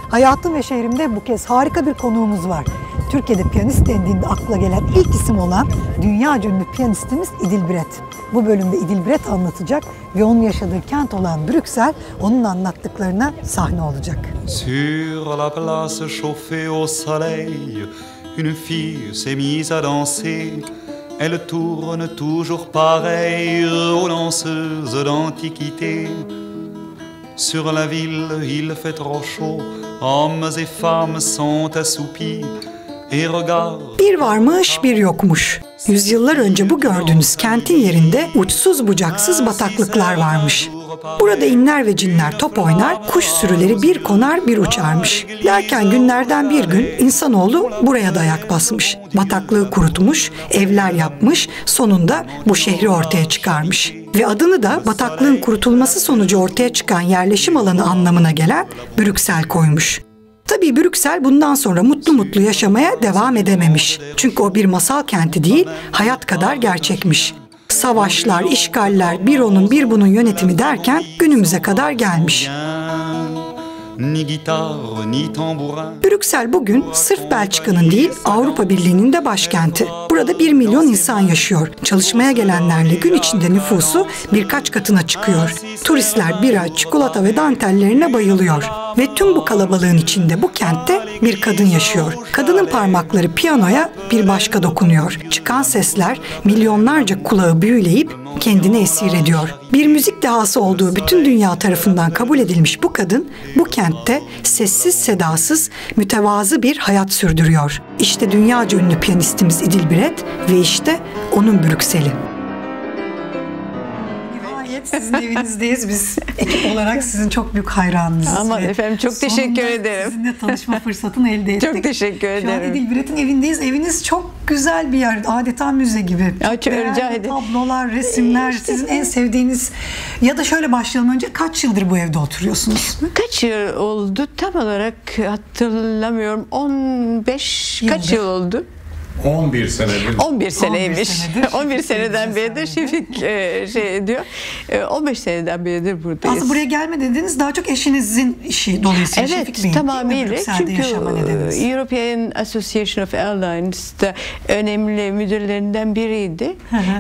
Hayatım ve Şehrim'de bu kez harika bir konuğumuz var. Türkiye'de piyanist dendiğinde akla gelen ilk isim olan dünyaca ünlü piyanistimiz İdil Biret. Bu bölümde İdil Biret anlatacak ve onun yaşadığı kent olan Brüksel onun anlattıklarına sahne olacak. Sur la place chauffée au soleil, une fille s'est mise à danser. Elle tourne toujours pareille aux danseuses d'antiquité. Sur la ville, il fait trop chaud, hommes et femmes sont assoupis. Bir varmış, bir yokmuş. Yüzyıllar önce bu gördüğünüz kentin yerinde uçsuz bucaksız bataklıklar varmış. Burada inler ve cinler top oynar, kuş sürüleri bir konar bir uçarmış. Derken günlerden bir gün insanoğlu buraya da ayak basmış. Bataklığı kurutmuş, evler yapmış, sonunda bu şehri ortaya çıkarmış. Ve adını da bataklığın kurutulması sonucu ortaya çıkan yerleşim alanı anlamına gelen Brüksel koymuş. Tabii Brüksel bundan sonra mutlu mutlu yaşamaya devam edememiş. Çünkü o bir masal kenti değil, hayat kadar gerçekmiş. Savaşlar, işgaller, bir onun bir bunun yönetimi derken günümüze kadar gelmiş. Brüksel bugün sırf Belçika'nın değil Avrupa Birliği'nin de başkenti. Burada 1 milyon insan yaşıyor. Çalışmaya gelenlerle gün içinde nüfusu birkaç katına çıkıyor. Turistler bira, çikolata ve dantellerine bayılıyor. Ve tüm bu kalabalığın içinde bu kentte bir kadın yaşıyor. Kadının parmakları piyanoya bir başka dokunuyor. Çıkan sesler milyonlarca kulağı büyüleyip kendini esir ediyor. Bir müzik dehası olduğu bütün dünya tarafından kabul edilmiş bu kadın bu kentte sessiz sedasız mütevazı bir hayat sürdürüyor. İşte dünyaca ünlü piyanistimiz İdil Biret ve işte onun Brüksel'i. Sizin evinizdeyiz. Biz ekip olarak sizin çok büyük hayranınızız. Aman efendim çok teşekkür ederim. Sizinle tanışma fırsatını elde ettik. Çok teşekkür ederim. Şu an İdil Biret'in evindeyiz. Eviniz çok güzel bir yer. Adeta müze gibi. Çok rica ederim. Tablolar, resimler, sizin en sevdiğiniz ya da şöyle başlayalım önce kaç yıldır bu evde oturuyorsunuz? Kaç yıl oldu? Tam olarak hatırlamıyorum. 15 kaç yıl oldu? 11 senedir. 11 seneymiş. 11 seneden beridir Şefik şey diyor. 15 seneden beridir buradayız. Aslında buraya gelme dediniz daha çok eşinizin işi dolayısıyla evet, Şefik Bey'in. Tamamıyla. Çünkü European Association of Airlines'da önemli müdürlerinden biriydi.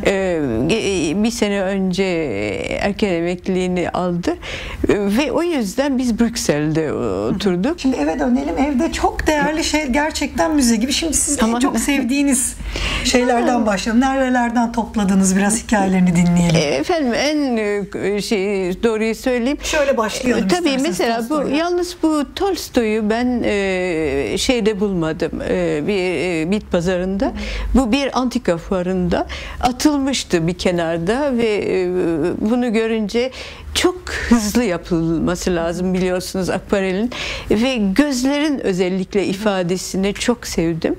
Bir sene önce erken emekliliğini aldı. Ve o yüzden biz Brüksel'de oturduk. Şimdi eve dönelim. Evde çok değerli şey gerçekten müze gibi. Şimdi siz en çok sevdiğiniz şeylerden başlayalım. Nerelerden topladınız? Biraz hikayelerini dinleyelim. Efendim en doğruyu söyleyeyim. Şöyle başlayalım. Tabii mesela yalnız bu Tolstoy'u ben şeyde bulmadım. Bir bit pazarında. Bu bir antika fuarında atılmıştı bir kenarda ve bunu görünce çok hızlı yapılması lazım biliyorsunuz akvarelin ve gözlerin özellikle ifadesini çok sevdim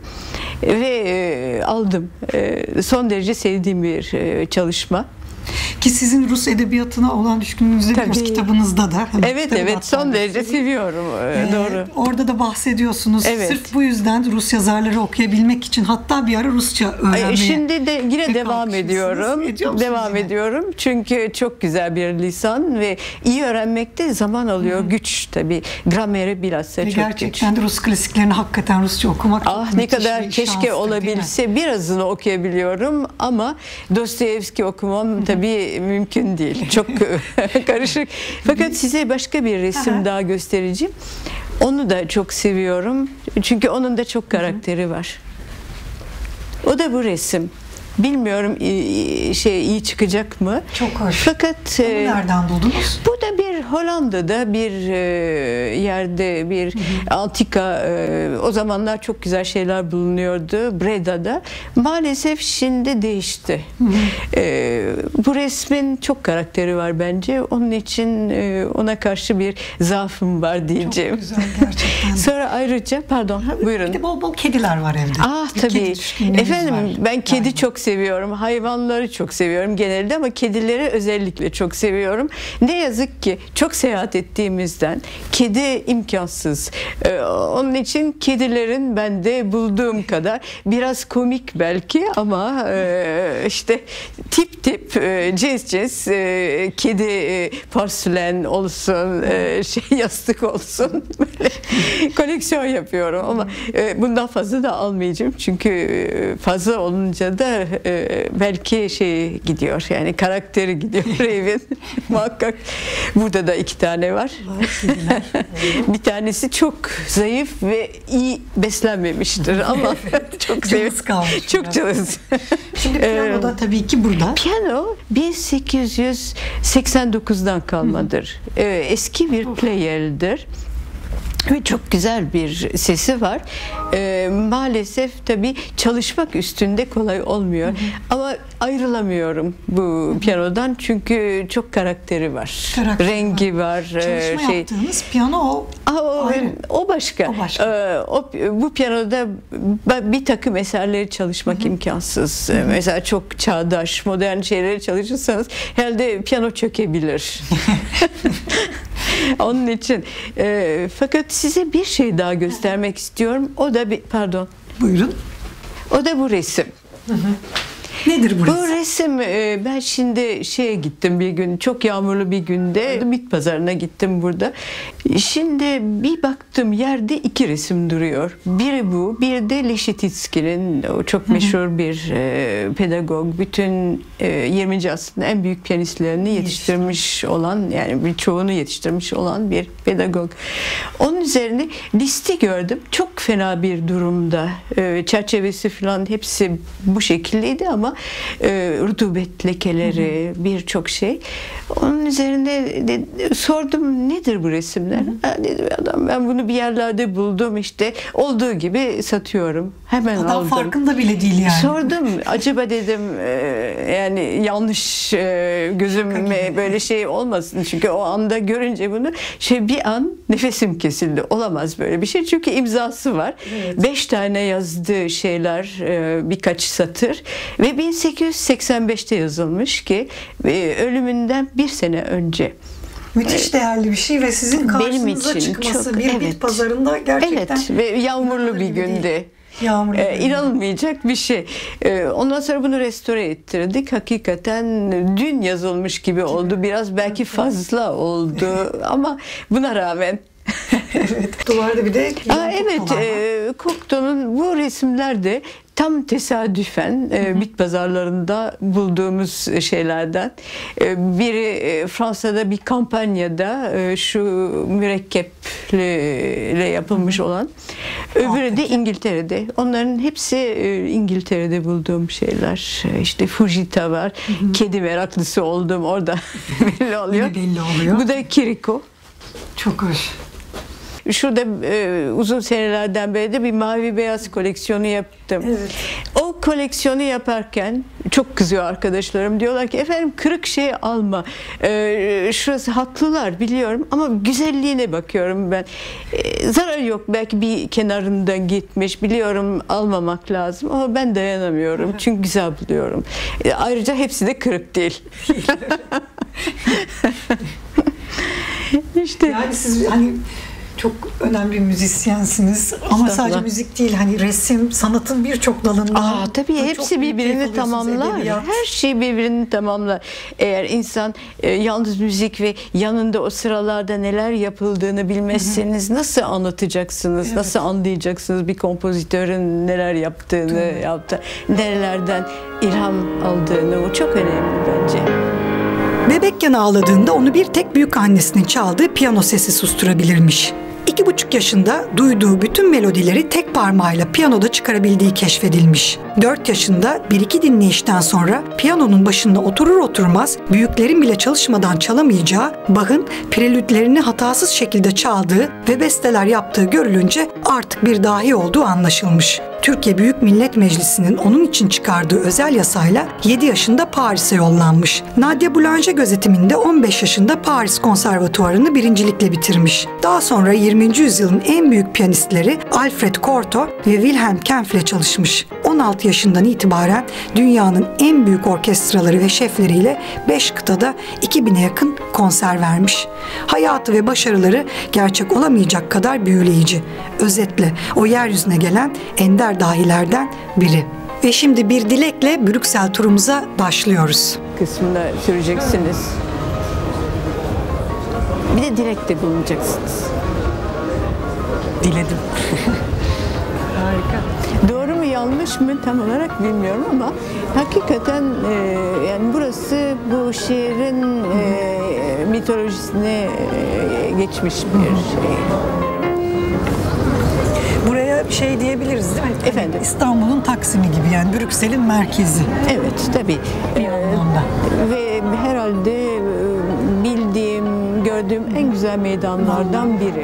ve aldım. Son derece sevdiğim bir çalışma. Ki sizin Rus edebiyatına olan düşkünlüğünüzde bir kitabınızda da. Evet son derece seviyorum. Doğru. Orada da bahsediyorsunuz. Sırf bu yüzden Rus yazarları okuyabilmek için hatta bir ara Rusça öğrenmeye. Şimdi de yine devam ediyorum. Devam ediyorum. Çünkü çok güzel bir lisan ve iyi öğrenmekte zaman alıyor. Güç tabii. Grameri bilhassa çok gerçekten güç. Rus klasiklerini hakikaten Rusça okumak çok ne kadar keşke olabilse. Birazını okuyabiliyorum ama Dostoyevski okumam tabii mümkün değil. Çok karışık. Fakat size başka bir resim daha göstereceğim. Onu da çok seviyorum. Çünkü onun da çok karakteri var. O da bu resim. Bilmiyorum iyi çıkacak mı? Çok hoş. Fakat nereden buldunuz? Bu da bir Hollanda'da bir yerde bir antika o zamanlar çok güzel şeyler bulunuyordu Breda'da. Maalesef şimdi değişti. Bu resmin çok karakteri var bence. Onun için ona karşı bir zaafım var diyeceğim. Çok güzel gerçekten. Sonra ayrıca buyurun. Bir de bol bol kediler var evde. Tabii. Efendim ben kedi çok seviyorum. Hayvanları çok seviyorum genelde ama kedileri özellikle çok seviyorum. Ne yazık ki çok seyahat ettiğimizden kedi imkansız. Onun için kedilerin bende bulduğum kadar biraz komik belki ama işte tip cins kedi porselen olsun, yastık olsun böyle koleksiyon yapıyorum ama bundan fazla da almayacağım çünkü fazla olunca da belki gidiyor yani karakteri gidiyor evin muhakkak. Burada da 2 tane var. Bir tanesi çok zayıf ve iyi beslenmemiştir ama çok zayıf kalmış. Çok cılız. Şimdi piyano da tabii ki burada. Piyano 1889'dan kalmadır. Eski bir Pleyel'dir. Ve çok güzel bir sesi var. Maalesef tabii çalışmak üstünde kolay olmuyor. Ama ayrılamıyorum bu piyanodan çünkü çok karakteri var. Rengi var. Çalışma yaptığınız piyano o başka. Bu piyanoda bir takım eserleri çalışmak imkansız. Mesela çok çağdaş, modern şeyleri çalışırsanız herhalde piyano çökebilir. Onun için fakat size bir şey daha göstermek istiyorum. O da pardon. Buyurun. O da bu resim. Nedir bu resim? Bu resim ben şimdi gittim bir gün, çok yağmurlu bir günde bit pazarına gittim burada. Şimdi bir baktım yerde 2 resim duruyor. Biri bu, bir de Leschetizky'nin o çok meşhur bir pedagog. Bütün 20. asrın en büyük piyanistlerini yetiştirmiş olan, yani birçoğunu yetiştirmiş olan bir pedagog. Onun üzerine listi gördüm. Çok fena bir durumda. Çerçevesi falan hepsi bu şekildeydi ama rutubet lekeleri, birçok şey. Onun üzerine sordum nedir bu resimler? Dedi adam, ben bunu bir yerlerde buldum, işte olduğu gibi satıyorum. Hemen adam aldım. Farkında bile değil yani. Sordum acaba dedim yani yanlış gözüm böyle şey olmasın, çünkü o anda görünce bunu bir an nefesim kesildi. Olamaz böyle bir şey, çünkü imzası var. Evet. 5 tane yazdığı şeyler, birkaç satır ve 1885'te yazılmış ki ölümünden 1 sene önce. Müthiş değerli bir şey ve sizin karşınıza çıkması çok, bir bit pazarında gerçekten. Evet, ve yağmurlu bir günde. İnanılmayacak bir şey. Ondan sonra bunu restore ettirdik. Hakikaten dün yazılmış gibi oldu. Biraz belki fazla oldu ama buna rağmen. Evet, duvarda bir de Cocteau'nun bu resimler de tam tesadüfen bit pazarlarında bulduğumuz şeylerden. Biri Fransa'da bir kampanyada şu mürekkeple yapılmış olan. Öbürü de İngiltere'de. Onların hepsi İngiltere'de bulduğum şeyler. İşte Fujita var. Kedi meraklısı oldum orada belli oluyor. Bu da Kiriko. Çok hoş. Şurada uzun senelerden beri de bir mavi beyaz koleksiyonu yaptım. Evet. O koleksiyonu yaparken çok kızıyor arkadaşlarım. Diyorlar ki efendim kırık şey alma. Şurası haklılar biliyorum ama güzelliğine bakıyorum ben. Zarar yok, belki bir kenarından gitmiş, biliyorum almamak lazım ama ben dayanamıyorum. Çünkü güzel buluyorum. Ayrıca hepsi de kırık değil. İşte. Yani siz çok önemli bir müzisyensiniz ama sadece müzik değil, resim, sanatın birçok dalından. Tabii hepsi birbirini tamamlar. Her şey birbirini tamamlar. Eğer insan yalnız müzik ve yanında o sıralarda neler yapıldığını bilmezseniz nasıl anlatacaksınız, nasıl anlayacaksınız bir kompozitörün neler yaptığını, nerelerden ilham aldığını? O çok önemli bence. Bebekken ağladığında onu bir tek büyük annesinin çaldığı piyano sesi susturabilirmiş. 2,5 yaşında duyduğu bütün melodileri tek parmağıyla piyanoda çıkarabildiği keşfedilmiş. 4 yaşında 1-2 dinleyişten sonra piyanonun başında oturur oturmaz büyüklerin bile çalışmadan çalamayacağı Bach'ın prelütlerini hatasız şekilde çaldığı ve besteler yaptığı görülünce artık bir dahi olduğu anlaşılmış. Türkiye Büyük Millet Meclisi'nin onun için çıkardığı özel yasayla 7 yaşında Paris'e yollanmış. Nadia Boulanger gözetiminde 15 yaşında Paris Konservatuvarı'nı birincilikle bitirmiş. Daha sonra 20 20. yüzyılın en büyük piyanistleri Alfred Cortot ve Wilhelm Kempff ile çalışmış. 16 yaşından itibaren dünyanın en büyük orkestraları ve şefleriyle 5 kıtada 2000'e yakın konser vermiş. Hayatı ve başarıları gerçek olamayacak kadar büyüleyici. Özetle o yeryüzüne gelen ender dahilerden biri. Ve şimdi bir dilekle Brüksel turumuza başlıyoruz. Kısmında süreceksiniz. Bir de dilekte bulunacaksınız. Diledim. Harika. Doğru mu yanlış mı tam olarak bilmiyorum ama hakikaten yani burası bu şehrin mitolojisine geçmiş bir şey. Buraya bir şey diyebiliriz değil mi? Efendim? İstanbul'un Taksim'i gibi, yani Brüksel'in merkezi. Evet tabii. Bir anlamda. Ve herhalde bildiğim, gördüğüm en güzel meydanlardan biri.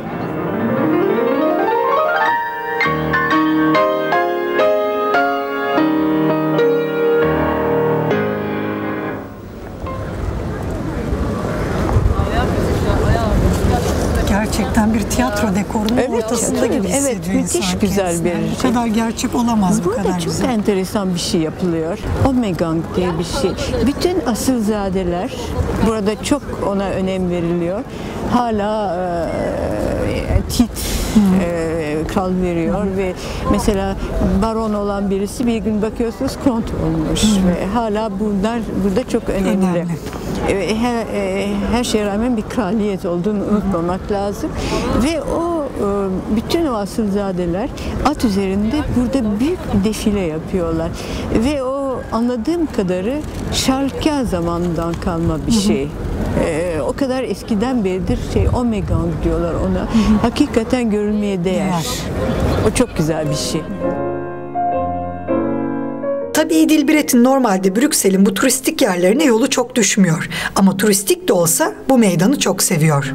Gerçekten bir tiyatro dekorunun ortasında gibi hissediyor evet, müthiş insan güzel kendisini. bir Bu şey. kadar gerçek olamaz, bu Burada kadar çok güzel. enteresan bir şey yapılıyor. Omegang diye bir şey. Bütün asilzadeler, burada çok ona önem veriliyor. Hala tit kral veriyor ve mesela baron olan birisi bir gün bakıyorsunuz kont olmuş ve hala bunlar burada çok önemli. Her şeye rağmen bir kraliyet olduğunu unutmamak lazım ve o bütün o asilzadeler at üzerinde burada büyük bir defile yapıyorlar ve o anladığım kadarı Şarkya zamanından kalma bir şey. O kadar eskiden beridir Omegang diyorlar ona. Hakikaten görülmeye değer. O çok güzel bir şey. Tabii Dilbret'in normalde Brüksel'in bu turistik yerlerine yolu çok düşmüyor. Ama turistik de olsa bu meydanı çok seviyor.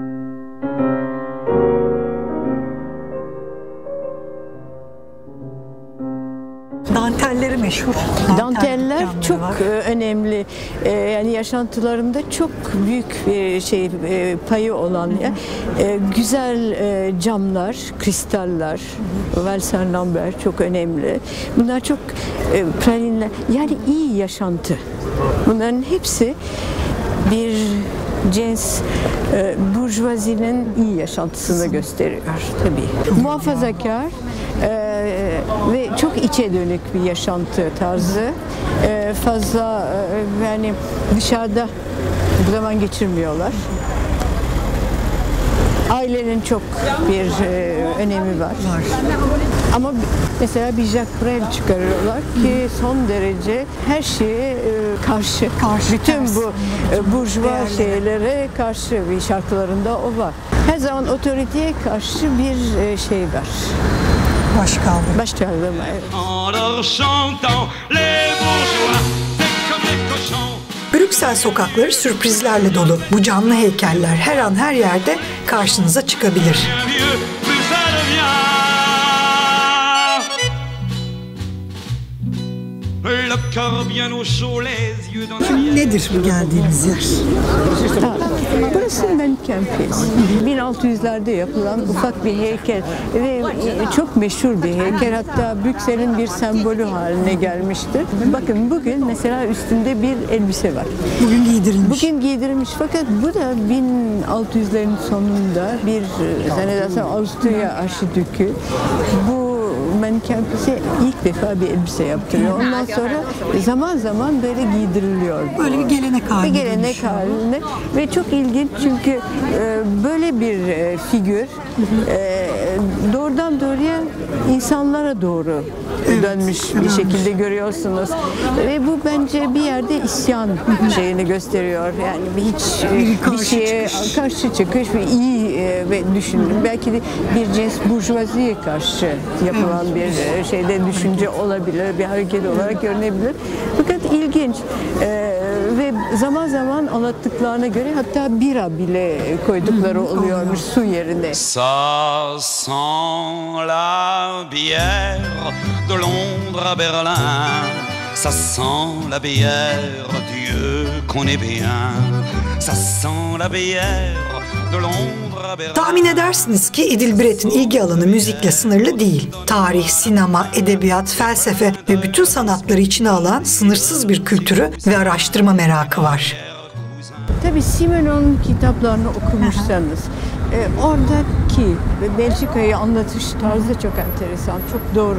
Dantelleri meşhur. Danteller çok önemli. Yani yaşantılarımda çok büyük bir payı olan güzel camlar, kristaller, Velsen Lambert çok önemli. Bunlar çok pralinler. Yani iyi yaşantı. Bunların hepsi bir cins burjuvazinin iyi yaşantısını gösteriyor tabii. Muhafazakar ve çok içe dönük bir yaşantı tarzı. Fazla yani dışarıda zaman geçirmiyorlar. Ailenin çok bir önemi var. Ama mesela bir Jacques Brel çıkarıyorlar ki son derece her şeye karşı. Bütün bu burjuva şeylere karşı bir şarkılarında o var. Her zaman otoriteye karşı bir şey var. Başkaldırı. Başkaldırı, evet. Brüksel sokakları sürprizlerle dolu. Bu canlı heykeller her an her yerde karşınıza çıkabilir. Şimdi nedir bu geldiğimiz yer? Burası Menkenpis. 1600'lerde yapılan ufak bir heykel ve çok meşhur bir heykel. Hatta Brüksel'in bir sembolü haline gelmiştir. Bakın bugün mesela üstünde bir elbise var. Bugün giydirilmiş. Bugün giydirilmiş fakat bu da 1600'lerin sonunda bir zannedersem Avusturya arşidükü bu Menkenpis'e ilk defa bir elbise yaptırıyor. Ondan sonra zaman zaman böyle giydiriliyor. Böyle bir gelenek haline. Bir gelenek haline ve çok ilginç çünkü böyle bir figür doğrudan doğruya insanlara doğru dönmüş bir şekilde görüyorsunuz. Ve bu bence bir yerde isyan şeyini gösteriyor. Yani hiç bir şeye karşı çıkış ve iyi ve düşünün. Belki de bir cins burjuvaziye karşı yapılan bir şeyde düşünce olabilir, bir hareket olarak görünebilir. Fakat ilginç ve zaman zaman anlattıklarına göre hatta bira bile koydukları oluyormuş su yerine. Ça sent la bière de Londres à Berlin. Ça sent la bière, Dieu qu'on est bien. Ça sent la bière de Londres Tahmin edersiniz ki Idilbret'in ilgi alanı müzikle sınırlı değil. Tarih, sinema, edebiyat, felsefe ve bütün sanatları içine alan sınırsız bir kültürü ve araştırma merakı var. Tabii Simenon'un kitaplarını okumuşsanız oradaki Belçika'yı anlatış tarzı çok enteresan, çok doğru.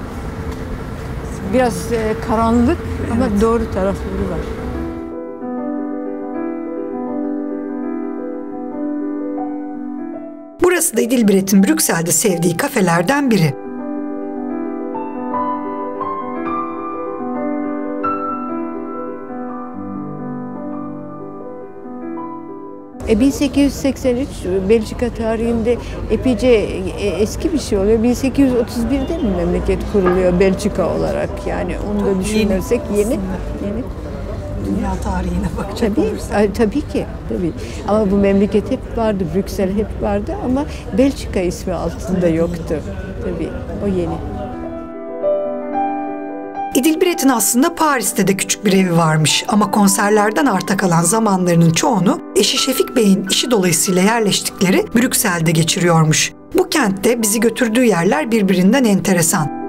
Biraz karanlık ama doğru tarafları var. Burası da Idilbret'in Brüksel'de sevdiği kafelerden biri. E 1883 Belçika tarihinde epeyce eski bir şey oluyor. 1831'de mi memleket kuruluyor Belçika olarak? Yani onu da düşünürsek yeni. Dünya tarihine bakacak olursak. Tabii ki. Tabii. Ama bu memleket hep vardı, Brüksel hep vardı ama Belçika ismi altında yoktu. Tabii, o yeni. Idilbret'in aslında Paris'te de küçük bir evi varmış ama konserlerden arta kalan zamanlarının çoğunu eşi Şefik Bey'in işi dolayısıyla yerleştikleri Brüksel'de geçiriyormuş. Bu kentte bizi götürdüğü yerler birbirinden enteresan.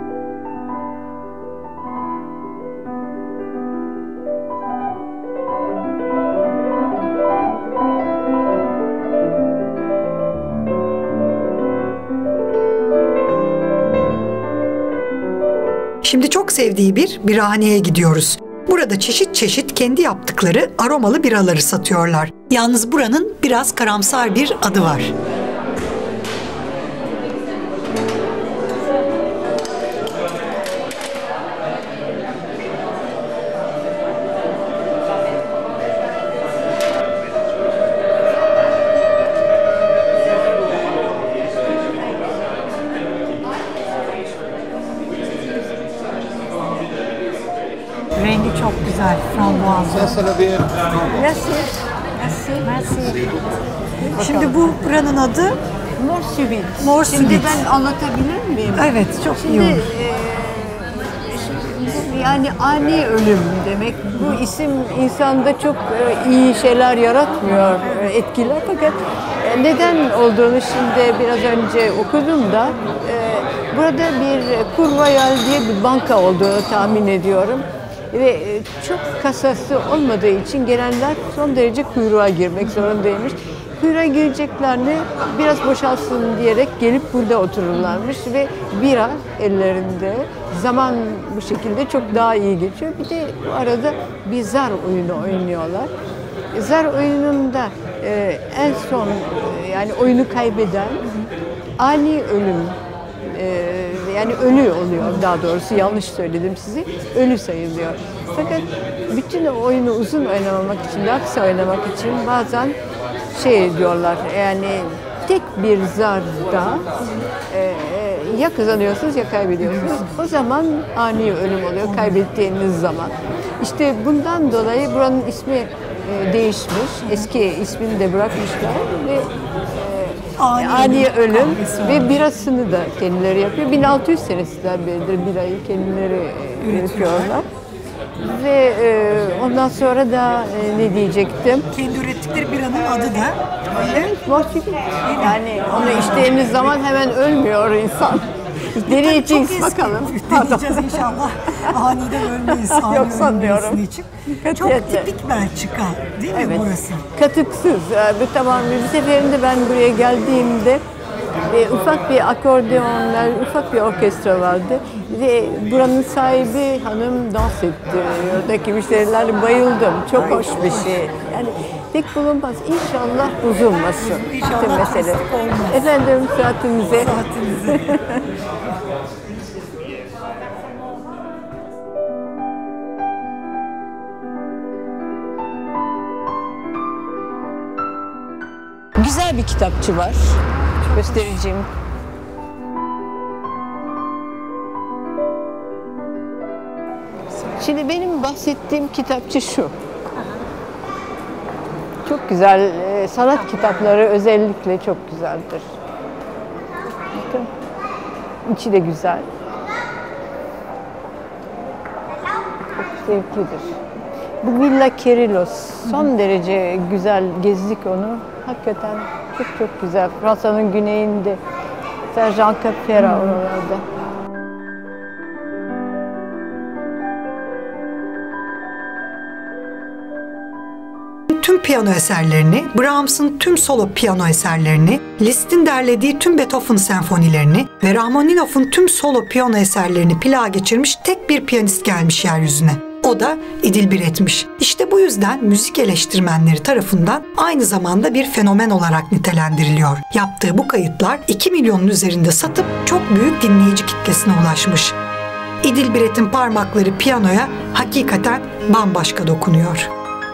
Şimdi çok sevdiği bir birahaneye gidiyoruz. Burada çeşit çeşit kendi yaptıkları aromalı biraları satıyorlar. Yalnız buranın biraz karamsar bir adı var. Rengi çok güzel, frambuazlı. Şimdi bu buranın adı Mor Sübit. Mor Şimdi Sübit. ben anlatabilir miyim? Evet, çok Şimdi, iyi olur. Yani ani ölüm demek. Bu isim insanda çok iyi şeyler yaratmıyor, etkiler. Fakat neden olduğunu şimdi biraz önce okudum da burada bir Cour Royale diye bir banka olduğunu tahmin ediyorum. Ve çok kasası olmadığı için gelenler son derece kuyruğa girmek zorundaymış. Kuyruğa gireceklerini biraz boşalsın diyerek gelip burada otururlarmış ve bira ellerinde. Zaman bu şekilde çok daha iyi geçiyor. Bir de bu arada bir zar oyunu oynuyorlar. Zar oyununda en son yani oyunu kaybeden ani ölüm yani ölü oluyor, daha doğrusu yanlış söyledim size, ölü sayılıyor. Fakat bütün oyunu uzun oynamamak için, daha kısa oynamak için bazen şey diyorlar, yani tek bir zarda ya kazanıyorsunuz ya kaybediyorsunuz. O zaman ani ölüm oluyor, kaybettiğiniz zaman. İşte bundan dolayı buranın ismi değişmiş, eski ismini de bırakmışlar ve ani ölüm ve birasını da kendileri yapıyor. 1600 senesinden beridir birayı kendileri üretiyorlar. Ve ondan sonra da ne diyecektim? Kendi ürettikleri biranın adı da Evet, Morfik. Yani onu içtiğimiz zaman hemen ölmüyor insan. Deneyeceğiz bakalım. Deneyeceğiz inşallah. Aniden ölmeyiz. Yok sanmıyorum. Için. Çok tipik Belçika değil mi evet. Burası? Katıksız. Tamam, bir seferinde ben buraya geldiğimde ufak bir akordeonlar, ufak bir orkestra vardı ve buranın sahibi hanım dans etti. Oradaki müşterilerle bayıldım. Çok hoş bir şey. Yani pek bulunmaz. İnşallah bozulmasın. İnşallah mesele. olmaz. Efendim saatinize. Güzel bir kitapçı var. Göstereceğim. Şimdi benim bahsettiğim kitapçı şu. Çok güzel. Sanat kitapları özellikle çok güzeldir. Bakın. İçi de güzel. Çok zevklidir. Bu Villa Kerilos. Son derece güzel gezdik onu. Hakikaten Çok çok güzel. Fransa'nın güneyinde. Saint-Jean-Cap-Ferrat oralarda. Tüm piyano eserlerini, Brahms'ın tüm solo piyano eserlerini, Liszt'in derlediği tüm Beethoven senfonilerini ve Rachmaninoff'un tüm solo piyano eserlerini plağa geçirmiş tek bir piyanist gelmiş yeryüzüne. O da Idil Biret'miş. İşte bu yüzden müzik eleştirmenleri tarafından aynı zamanda bir fenomen olarak nitelendiriliyor. Yaptığı bu kayıtlar 2 milyonun üzerinde satıp çok büyük dinleyici kitlesine ulaşmış. Idil Biret'in parmakları piyanoya hakikaten bambaşka dokunuyor.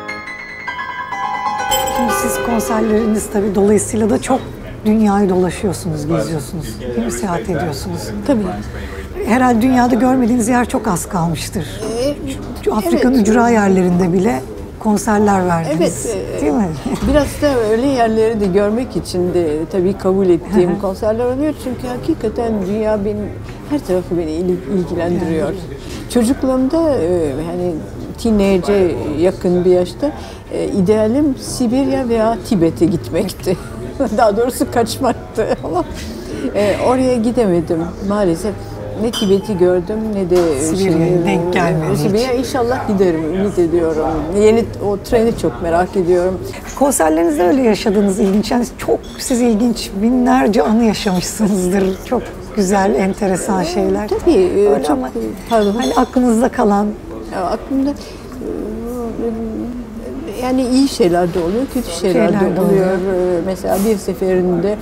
Şimdi siz konserleriniz tabii dolayısıyla da çok dünyayı dolaşıyorsunuz, geziyorsunuz, değil mi? Seyahat ediyorsunuz. Tabii. Herhalde dünyada görmediğiniz yer çok az kalmıştır. Şu Afrika'nın ücra yerlerinde bile konserler verdiniz, değil mi? Biraz da öyle yerleri de görmek için de tabii kabul ettiğim konserler oluyor. Çünkü hakikaten dünya benim, her tarafı beni ilgilendiriyor. Çocukluğumda hani teenage'e yakın bir yaşta idealim Sibirya veya Tibet'e gitmekti. Daha doğrusu kaçmaktı ama oraya gidemedim maalesef. Ne Tibet'i gördüm ne de Sibirya'ya denk gelmedi. Sibirya inşallah giderim, ümit ediyorum. Yeni o treni çok merak ediyorum. Konserlerinizde öyle yaşadığınız ilginç. Yani çok siz ilginç, binlerce anı yaşamışsınızdır. Çok güzel, enteresan şeyler. Tabii. Öyle çok, ama pardon. hani aklınızda kalan. Aklımda yani iyi şeyler de oluyor, kötü şeyler de oluyor. Mesela bir seferinde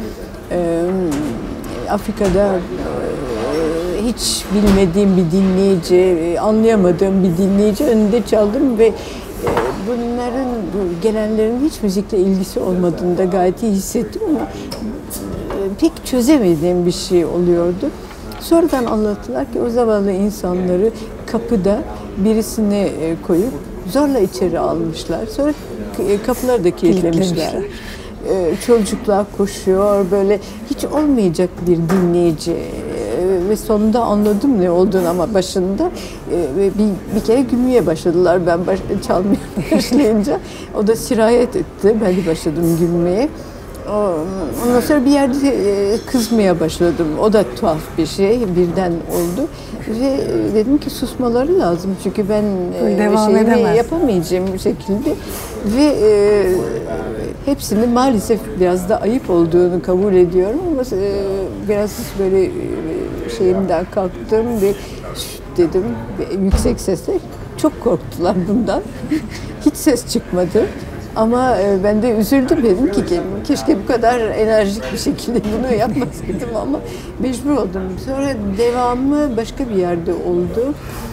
Afrika'da hiç bilmediğim bir dinleyici, anlayamadığım bir dinleyici önünde çaldım ve bunların, gelenlerin hiç müzikle ilgisi olmadığını da gayet iyi hissettim ama pek çözemediğim bir şey oluyordu. Sonradan anlattılar ki o zavallı insanları kapıda birisini koyup zorla içeri almışlar. Sonra kapıları da kilitlemişler. Çocuklar koşuyor, böyle hiç olmayacak bir dinleyici ve sonunda anladım ne olduğunu ama başında bir kere gülmeye başladılar ben çalmaya başlayınca. O da sirayet etti, ben de başladım gülmeye. Ondan sonra bir yerde kızmaya başladım. O da tuhaf bir şey, birden oldu. Ve dedim ki susmaları lazım çünkü ben şeyimi yapamayacağım bu şekilde. Ve hepsini maalesef biraz da ayıp olduğunu kabul ediyorum ama biraz böyle şeyimden kalktım ve dedim yüksek sesle. Çok korktular bundan. Hiç ses çıkmadı. Ama ben de üzüldüm, dedim ki keşke bu kadar enerjik bir şekilde bunu yapmasaydım ama mecbur oldum. Sonra devamı başka bir yerde oldu.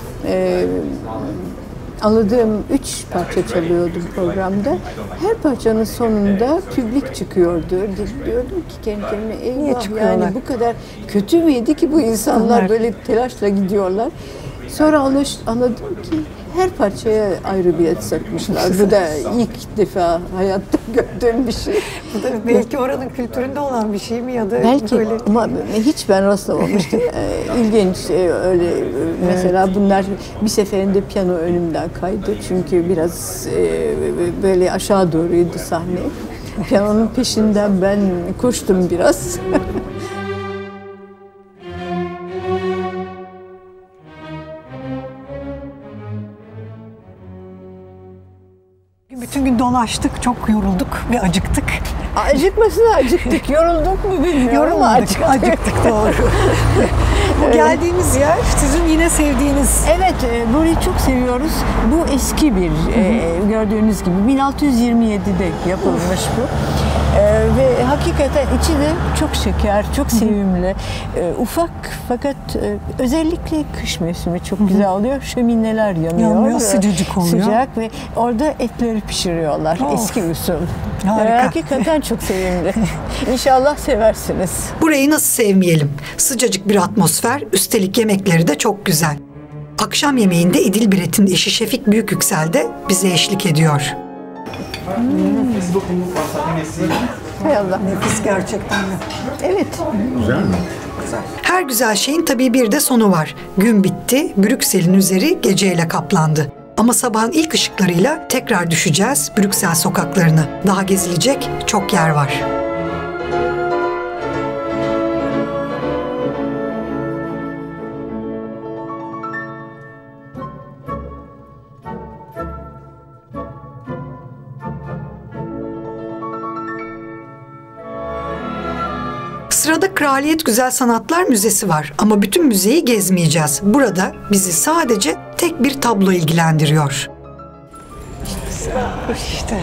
Anladığım 3 parça çalıyordum programda. Her parçanın sonunda publik çıkıyordu. Diyordum ki kendi kendime eyvah yani bu kadar kötü müydü ki bu insanlar böyle telaşla gidiyorlar. Sonra anladım ki her parçaya ayrı bilet satmışlar. Bu da ilk defa hayatta gördüğüm bir şey. Bu da belki oranın kültüründe olan bir şey mi ya da belki böyle... ama hiç ben rastlamamıştım. İlginç öyle mesela bunlar bir seferinde piyano önümden kaydı çünkü biraz böyle aşağı doğruydu sahne. Piyanonun peşinden ben koştum biraz. Bütün gün dolaştık, çok yorulduk ve acıktık. Acıkmasına acıktık, yorulduk mu bilmiyorum ama acıktık doğru. Bu geldiğimiz yer sizin yine sevdiğiniz. Evet, burayı çok seviyoruz. Bu eski bir, gördüğünüz gibi 1627'de yapılmış bu. Ve hakikaten içi de çok şeker, çok sevimli, ufak fakat özellikle kış mevsimi çok güzel oluyor. Şömineler yanıyor, sıcacık oluyor. Sıcak ve orada etleri pişiriyorlar eski usul. Hakikaten çok sevimli. İnşallah seversiniz. Burayı nasıl sevmeyelim? Sıcacık bir atmosfer, üstelik yemekleri de çok güzel. Akşam yemeğinde İdil Biret'in eşi Şefik Büyüküksel de bize eşlik ediyor. Hay Allah. Nefis gerçekten de. Evet. Güzel mi? Her güzel şeyin tabii bir de sonu var. Gün bitti, Brüksel'in üzeri geceyle kaplandı. Ama sabahın ilk ışıklarıyla tekrar düşeceğiz Brüksel sokaklarına. Daha gezilecek çok yer var. Sırada Kraliyet Güzel Sanatlar Müzesi var ama bütün müzeyi gezmeyeceğiz. Burada bizi sadece tek bir tablo ilgilendiriyor. İşte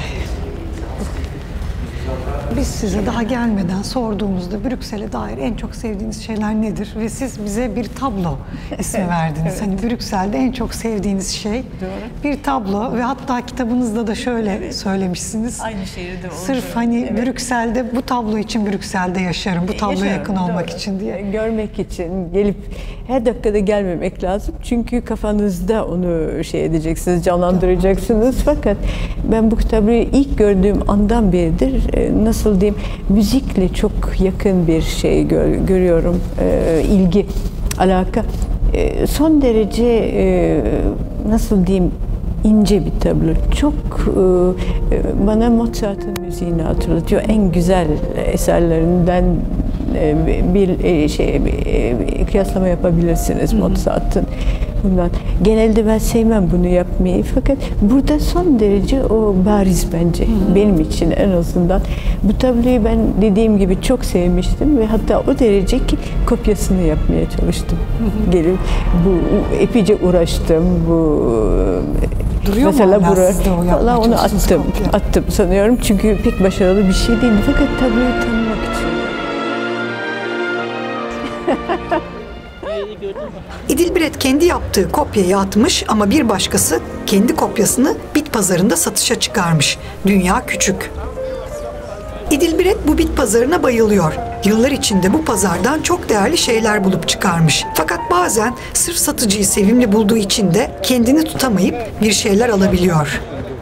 biz size daha gelmeden sorduğumuzda Brüksel'e dair en çok sevdiğiniz şeyler nedir? Ve siz bize bir tablo ismi verdiniz. Evet. Hani Brüksel'de en çok sevdiğiniz şey bir tablo ve hatta kitabınızda da şöyle söylemişsiniz. Aynı şehirde oldu. Sırf hani Brüksel'de bu tablo için Brüksel'de yaşarım. Bu tabloya yakın olmak için diye. Görmek için gelip her dakikada gelmemek lazım. Çünkü kafanızda onu şey edeceksiniz, canlandıracaksınız. Fakat ben bu kitabı ilk gördüğüm andan beridir nasıl diyeyim, müzikle çok yakın bir şey görüyorum. İlgi, alaka. Son derece nasıl diyeyim, ince bir tablo. Çok bana Mozart'ın müziğini hatırlatıyor. En güzel eserlerinden bir kıyaslama yapabilirsiniz Mozart'ın. Bundan. Genelde ben sevmem bunu yapmayı, fakat burada son derece o bariz bence. Benim için en azından. Bu tabloyu ben dediğim gibi çok sevmiştim ve hatta o derece ki kopyasını yapmaya çalıştım. Gelip bu epeyce uğraştım. Duruyor mesela mu hala sizde o yapmaya onu çalıştığınız kopya? attım sanıyorum. Çünkü pek başarılı bir şey değildi, fakat tabloyu tanımak için. İdilbiret kendi yaptığı kopyayı atmış ama bir başkası kendi kopyasını bit pazarında satışa çıkarmış. Dünya küçük. İdilbiret bu bit pazarına bayılıyor. Yıllar içinde bu pazardan çok değerli şeyler bulup çıkarmış. Fakat bazen sırf satıcıyı sevimli bulduğu için de kendini tutamayıp bir şeyler alabiliyor.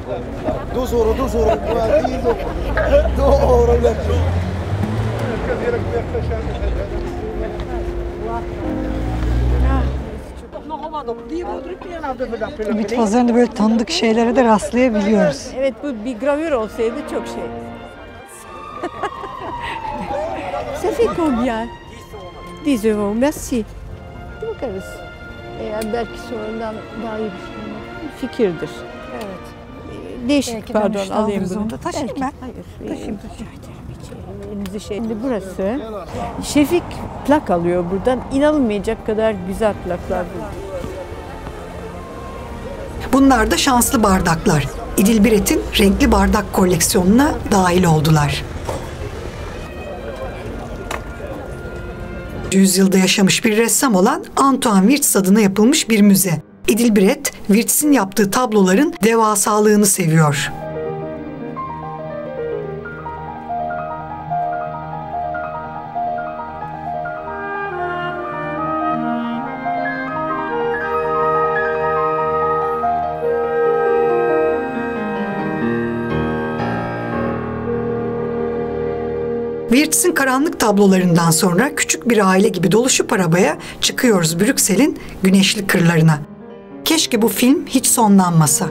Bit pazarında böyle tanıdık şeylere de rastlayabiliyoruz. Evet, bu bir gravür olsaydı çok şey. Ça fait combien? 10 euros, merci. Bakarız. Eğer belki sonradan daha iyi bir fikirdir. Evet. Değişik, Belki pardon, dönüşte alayım alırız bunu. onu da. Taşıyayım ben. Hayır. Taşıyayım. Elinizi şey. Şimdi burası. Şefik plak alıyor buradan. İnanılmayacak kadar güzel plaklar burada. Bunlar da şanslı bardaklar. İdilbiret'in renkli bardak koleksiyonuna dahil oldular. Yüzyılda yaşamış bir ressam olan Antoine Wirtz adına yapılmış bir müze. İdilbiret, Wirtz'in yaptığı tabloların devasalığını seviyor. Wirtz'in karanlık tablolarından sonra küçük bir aile gibi doluşup arabaya çıkıyoruz Brüksel'in güneşli kırlarına. Keşke bu film hiç sonlanmasa.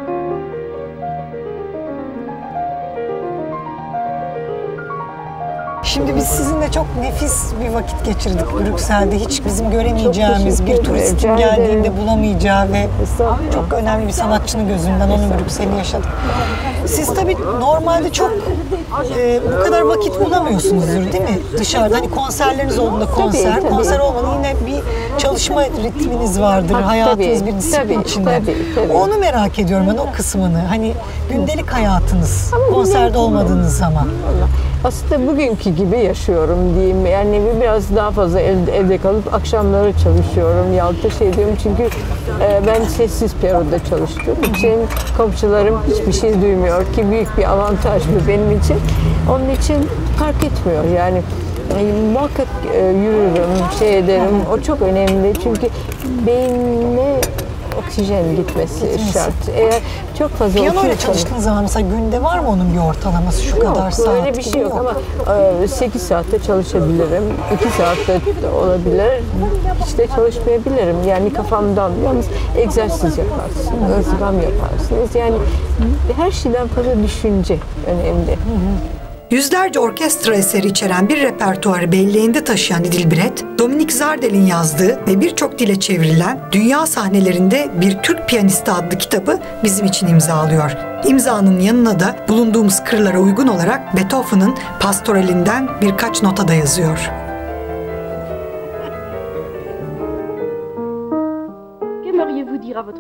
Şimdi biz sizinle çok nefis bir vakit geçirdik Brüksel'de. Hiç bizim göremeyeceğimiz, bir turistin geldiğinde bulamayacağı ve çok önemli bir sanatçının gözünden onun Brüksel'i yaşadık. Siz tabii normalde çok bu kadar vakit bulamıyorsunuzdur değil mi? Dışarıda hani konserleriniz olduğunda konser olmadı yine bir çalışma ritminiz vardır, hayatınız bir disiplin içinde. Tabii. Onu merak ediyorum ben, o kısmını. Hani gündelik hayatınız, konserde olmadığınız zaman. Aslında bugünkü gibi yaşıyorum diyeyim. Yani biraz daha fazla evde kalıp akşamları çalışıyorum. Yahut da şey diyorum, çünkü ben sessiz peroda çalıştığım için komşularım hiçbir şey duymuyor ki büyük bir avantaj bu benim için. Onun için fark etmiyor yani. Muhakkak yürürüm, şey ederim. O çok önemli çünkü beynine oksijen gitmesi şart. Eğer çok fazla piyanoyla çalıştığınız zaman mesela günde var mı onun bir ortalaması şu kadar saat? Yok, öyle bir şey yok ama 8 saatte çalışabilirim, 2 saatte olabilir, hiç de çalışmayabilirim. Yani kafamdan, yalnız egzersiz yaparsınız, özgam yaparsınız. Yani her şeyden fazla düşünce önemli. Yüzlerce orkestra eseri içeren bir repertuarı belleğinde taşıyan İdilbiret, Dominique Zardel'in yazdığı ve birçok dile çevrilen Dünya Sahnelerinde Bir Türk Piyanisti adlı kitabı bizim için imzalıyor. İmzanın yanına da bulunduğumuz kırlara uygun olarak Beethoven'ın Pastoralinden birkaç nota da yazıyor.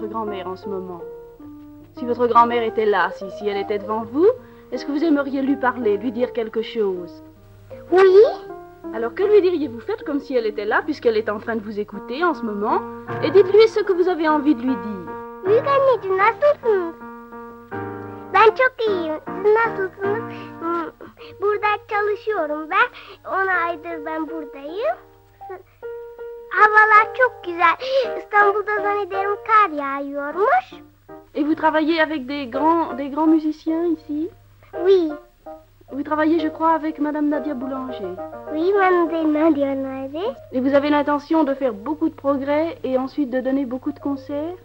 votre grand-mère en ce moment? Si votre grand-mère était là, si elle était devant vous, est-ce que vous aimeriez lui parler, lui dire quelque chose? Oui. Alors que lui diriez-vous? Faites comme si elle était là, puisqu'elle est en train de vous écouter en ce moment, et dites-lui ce que vous avez envie de lui dire. Büyük anneciğim nasılsınız? Ben çok iyiyim. Siz nasılsınız? Burada çalışıyorum ben. 10 aydır ben buradayım. Havalar çok güzel. İstanbul'da zannederim kar yağıyormuş. Et vous travaillez avec des grands musiciens ici? Oui. Vous travaillez, je crois, avec Madame Nadia Boulanger. Oui, Madame Nadia Boulanger. Et vous avez l'intention de faire beaucoup de progrès et ensuite de donner beaucoup de concerts?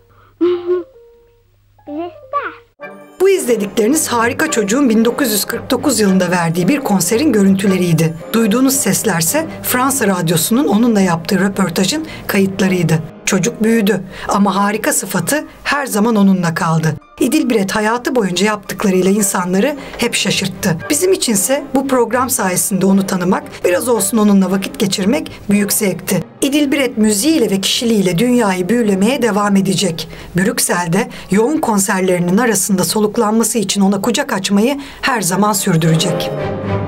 J'espère. Bu izledikleriniz Harika Çocuğun 1949 yılında verdiği bir konserin görüntüleriydi. Duyduğunuz seslerse Fransa Radyosu'nun onunla yaptığı röportajın kayıtlarıydı. Çocuk büyüdü ama harika sıfatı her zaman onunla kaldı. İdilbiret hayatı boyunca yaptıklarıyla insanları hep şaşırttı. Bizim içinse bu program sayesinde onu tanımak, biraz olsun onunla vakit geçirmek büyük zevkti. İdilbiret müziğiyle ve kişiliğiyle dünyayı büyülemeye devam edecek. Brüksel'de yoğun konserlerinin arasında soluklanması için ona kucak açmayı her zaman sürdürecek.